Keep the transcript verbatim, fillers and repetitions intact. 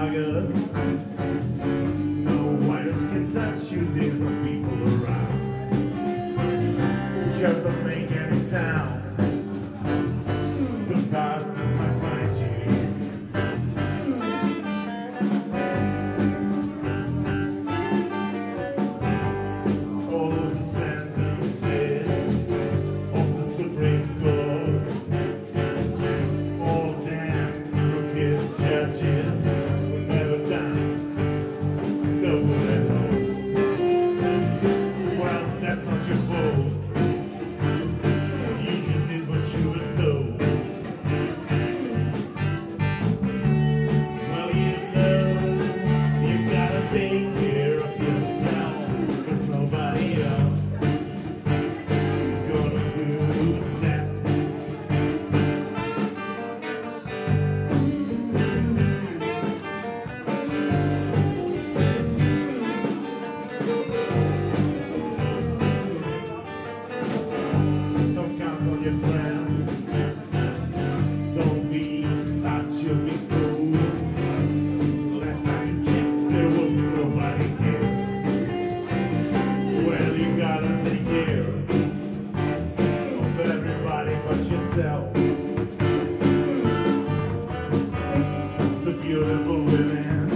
Chicago. No virus can touch you, there's no people around. Just don't make any sound. The bastards might find you. All of the sentences of the Supreme Court, all damn crooked judges who never done the wool at home. Well, that's not your fault. You just did what you were told. Well, you know, you gotta take care of yourself, 'cause nobody else is gonna do that. Don't count on your friends. Don't be such a big fool. Last time you checked, there was nobody here. Well, you gotta take care of everybody but yourself. The beautiful women